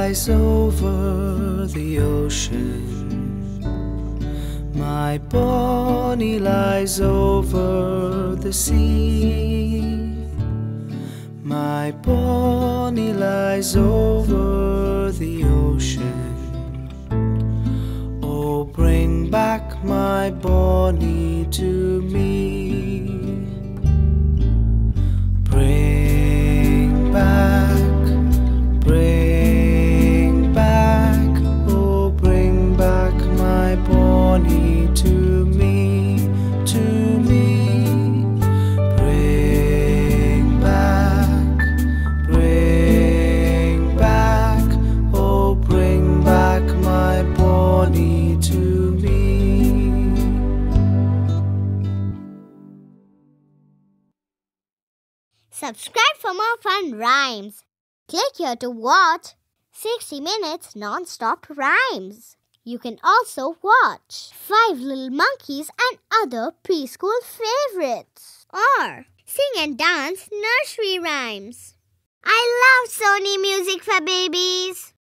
lies over the ocean. My Bonnie lies over the sea. My Bonnie lies over the ocean. Oh, bring back my Bonnie to me. Bring back, oh, bring back my Bonnie to me, to me. Bring back, oh, bring back my Bonnie to me. Subscribe for more fun rhymes. Click here to watch 60 minutes non-stop rhymes. You can also watch 5 Little Monkeys and other preschool favorites. Or sing and dance nursery rhymes. I love Sony music for babies.